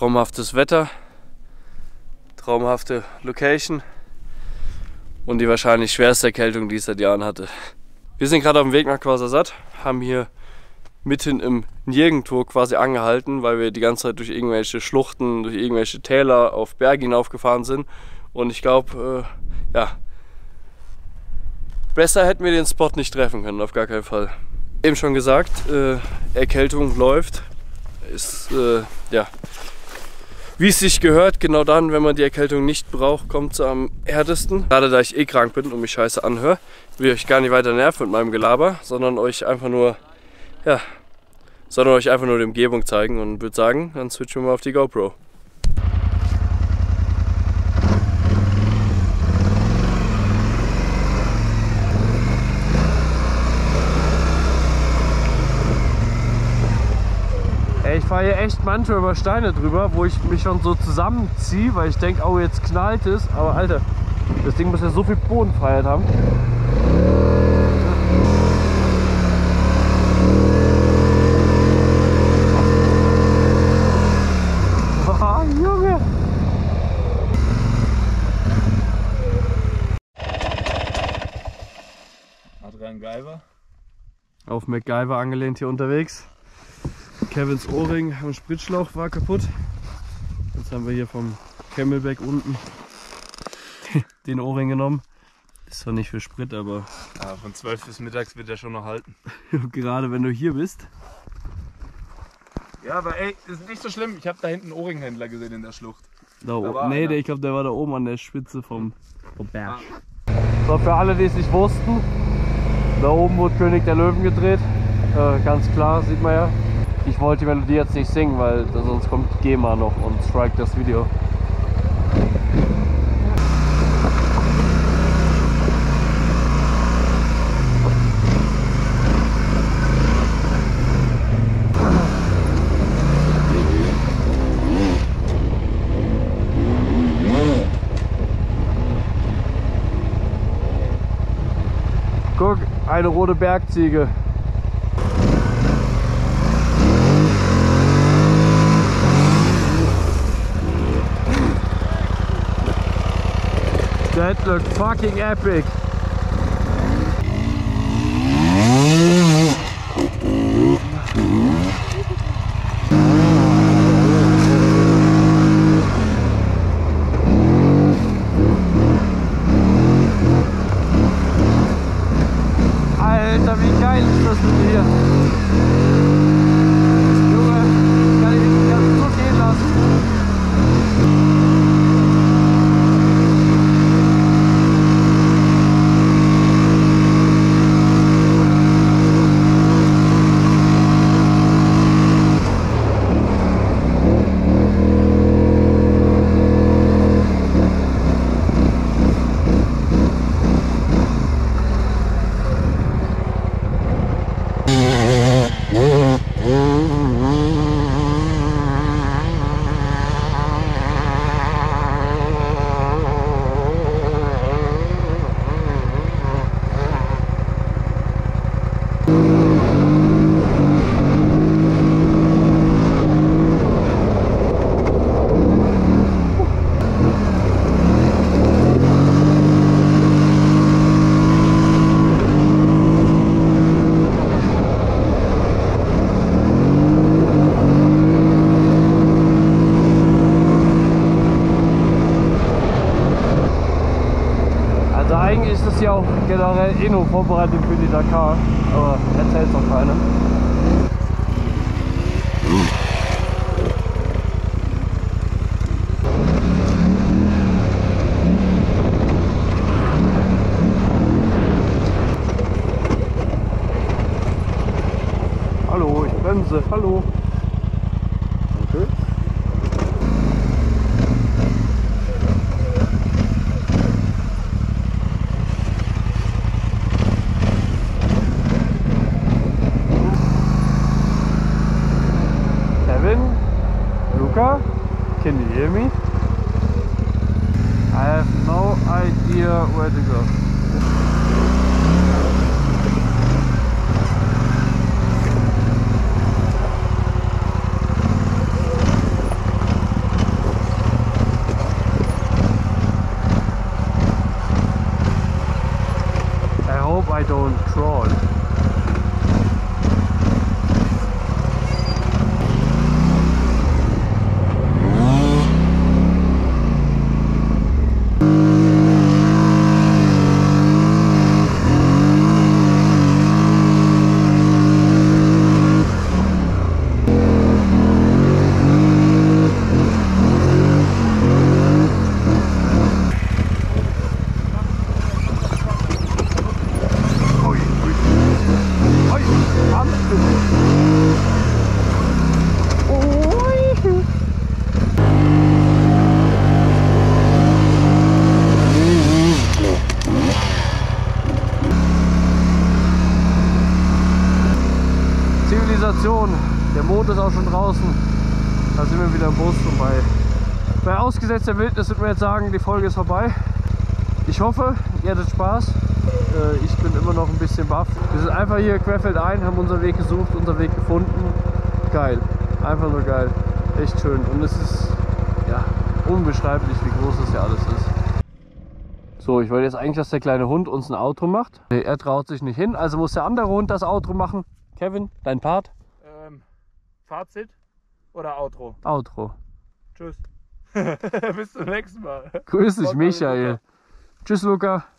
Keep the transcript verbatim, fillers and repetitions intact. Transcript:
traumhaftes Wetter, traumhafte Location und die wahrscheinlich schwerste Erkältung, die ich seit Jahren hatte. Wir sind gerade auf dem Weg nach Ouarzazate, haben hier mitten im Nirgendwo quasi angehalten, weil wir die ganze Zeit durch irgendwelche Schluchten, durch irgendwelche Täler auf Berge hinaufgefahren sind. Und ich glaube, äh, ja, besser hätten wir den Spot nicht treffen können, auf gar keinen Fall. Eben schon gesagt, äh, Erkältung läuft, ist, äh, ja, wie es sich gehört, genau dann, wenn man die Erkältung nicht braucht, kommt es am härtesten. Gerade da ich eh krank bin und mich scheiße anhöre, will ich euch gar nicht weiter nerven mit meinem Gelaber, sondern euch einfach nur, ja, sondern euch einfach nur die Umgebung zeigen und würde sagen, dann switchen wir mal auf die GoPro. Ey, ich fahre hier echt manchmal über Steine drüber, wo ich mich schon so zusammenziehe, weil ich denke, oh, jetzt knallt es. Aber Alter, das Ding muss ja so viel Bodenfreiheit haben. Oh, Junge! Adrian Geiver. Auf MacGyver angelehnt hier unterwegs. Kevins Ohrring am Spritschlauch war kaputt. Jetzt haben wir hier vom Camelback unten den Ohrring genommen. Ist zwar nicht für Sprit, aber ja, von zwölf bis mittags wird er schon noch halten. Gerade wenn du hier bist. Ja, aber ey, ist nicht so schlimm. Ich habe da hinten einen Ohringhändler gesehen in der Schlucht. Da oben. Nee, der, ich glaube, der war da oben an der Spitze vom, vom Berg. Ah. So, für alle, die es nicht wussten, da oben wurde König der Löwen gedreht. Äh, ganz klar, sieht man ja. Ich wollte die Melodie jetzt nicht singen, weil sonst kommt GEMA noch und strike das Video. Guck, eine rote Bergziege. That looked fucking epic. Alter, wie geil ist das denn hier? Junge, kann ich mich ganz so gehen lassen. Ist das ja auch generell eh nur Vorbereitung für die Dakar, aber erzählt doch keiner. Hallo, ich bremse, hallo. Danke. Luca, can you hear me? I have no idea where to go. Station. Der Mond ist auch schon draußen. Da sind wir wieder im Bus und bei, bei ausgesetzter Wildnis würden wir jetzt sagen, die Folge ist vorbei. Ich hoffe, ihr hattet Spaß. Äh, ich bin immer noch ein bisschen baff. Wir sind einfach hier querfeldein, haben unseren Weg gesucht, unseren Weg gefunden. Geil. Einfach nur geil. Echt schön. Und es ist ja unbeschreiblich, wie groß das hier alles ist. So, ich wollte jetzt eigentlich, dass der kleine Hund uns ein Outro macht. Er traut sich nicht hin, also muss der andere Hund das Outro machen. Kevin, dein Part? Ähm, Fazit oder Outro? Outro. Tschüss. Bis zum nächsten Mal. Grüß dich, Michael. Tschüss, Luca.